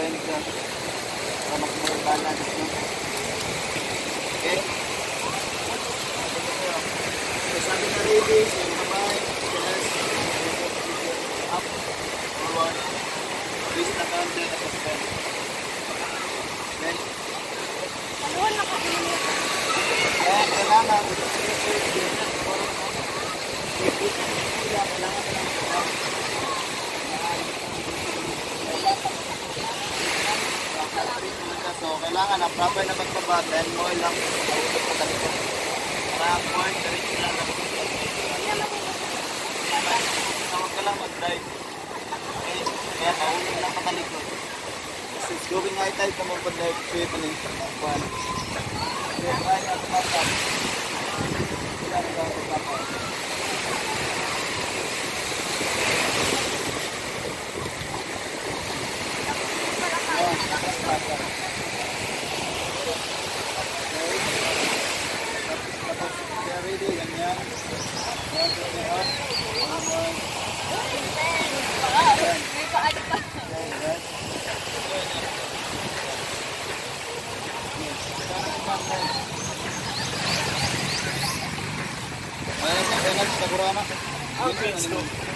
bend ka. Para mag-more balance, no? Okay? So, sabi na ready, so kamay, chest, up, forward, twist na counter, tapos bend. Bend. Kaya kailangan, so kailangan na proper na pagpabatan mo lang maulog pa talaga para point diretso lang tawag ka lang mag-drive okay kaya maulog lang patalikod kasi it's going high tide ka mo pag-drive kaya pa rin kaya kaya at matap kaya matap Ayan, sa penalty sa Burana. Okay, let's go.